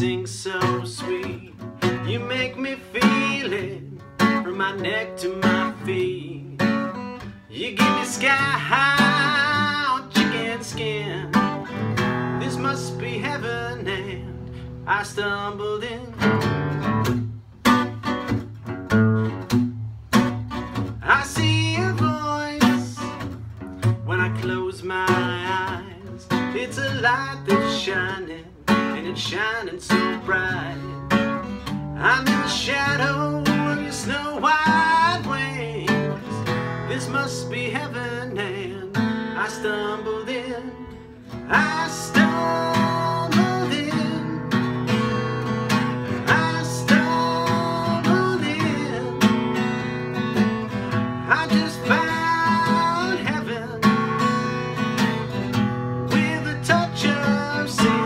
sing so sweet. You make me feel it from my neck to my feet. You give me sky high on chicken skin. This must be heaven, and I stumbled in. I see a voice when I close my eyes. It's a light that's shining, and it's shining so bright. I'm in the shadow of your snow white wings. This must be heaven, and I stumbled in. I stumbled in. I stumbled in. I just found heaven with a touch of sin.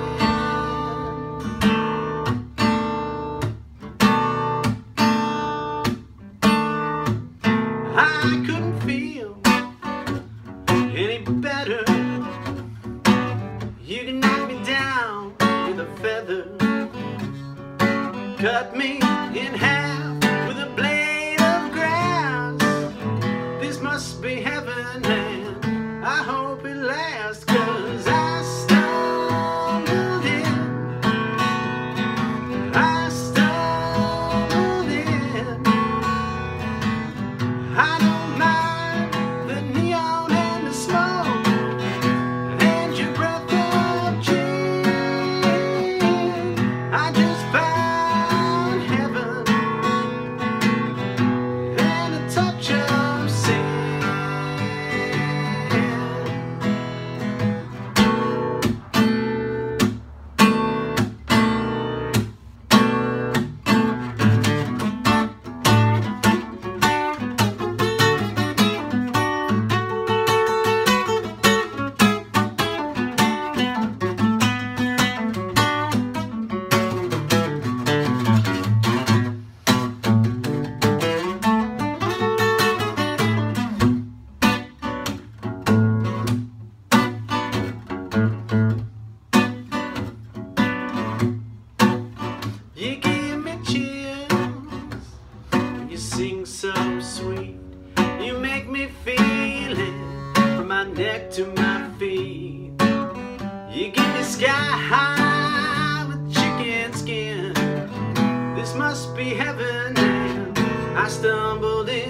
I couldn't feel any better. You can knock me down with a feather, cut me in half with a blade of grass. This must be heaven, and I hope it lasts, 'cause I stumbled in. I stumbled in. I don't mind the neon and the smoke and your breath of gin. I just found heaven and a touch of sin. You give me chills, you sing so sweet. You make me feel it from my neck to my feet. You give me sky high with chicken skin. This must be heaven, and I stumbled in.